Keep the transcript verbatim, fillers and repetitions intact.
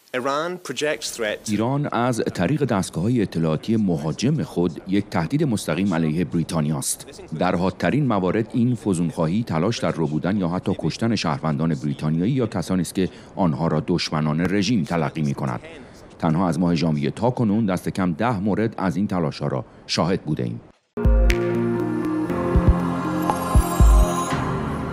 ایران از طریق دستگاه‌های اطلاعاتی مهاجم خود یک تهدید مستقیم علیه بریتانیا است. در حادترین موارد این فزونخواهی تلاش در ربودن یا حتی کشتن شهروندان بریتانیایی یا کسانی است که آنها را دشمنان رژیم تلقی می‌کند. تنها از ماه ژانویه تا کنون دست کم ده مورد از این تلاش‌ها را شاهد بوده‌ایم.